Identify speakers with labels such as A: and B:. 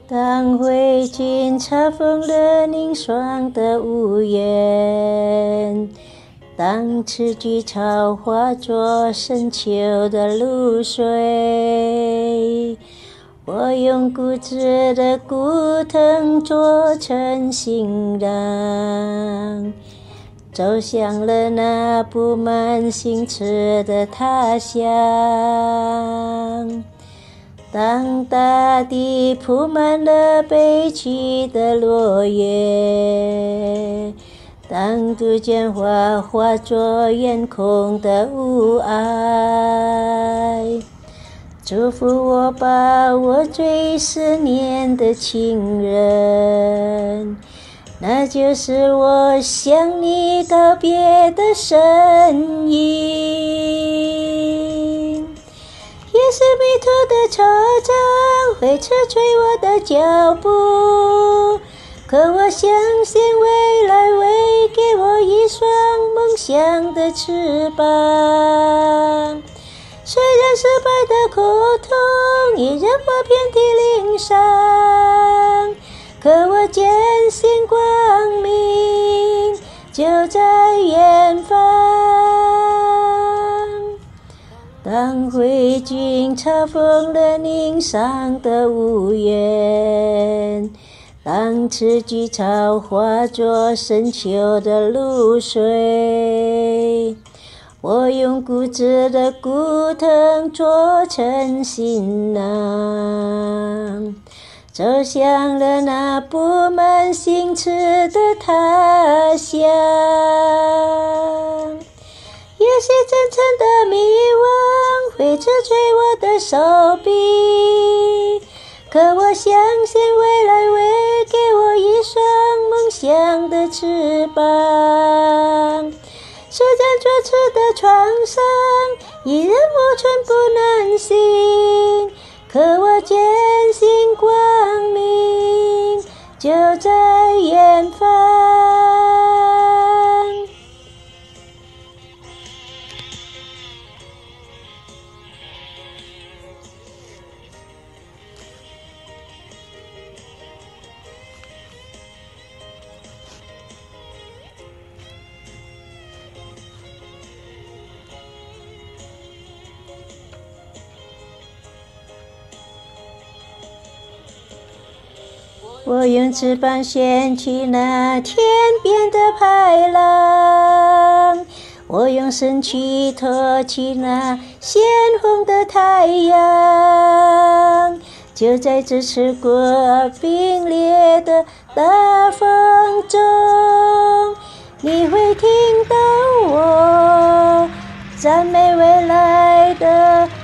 A: 当灰烬查封了凝霜的屋檐，当赤菊草化作深秋的露水，我用固执的骨藤做成行囊，走向了那布满星驰的他乡。当大地铺满了悲泣的落叶，当杜鹃花化作眼空的雾霭，祝福我吧，我最思念的亲人，那就是我向你告别的身影。也是迷途的车站会车催我的脚步，可我相信未来会给我一双梦想的翅膀。虽然失败的苦痛已让我遍体鳞伤，可我坚信光明就在远方。当灰烬查封了凝伤的屋檐，当赤菊草化作深秋的露水，我用固执的骨藤做成行囊，走向了那布满星驰的他乡。也许真诚的迷惘会刺碎我的手臂，可我相信未来会给我一双梦想的翅膀。虽然这次的创伤已让我寸步难行，可我坚信光明就在远方。我用翅膀掀起那天边的排浪，我用身躯托起那鲜红的太阳。就在这刺骨而冰冽的大风中，你会听到我赞美未来的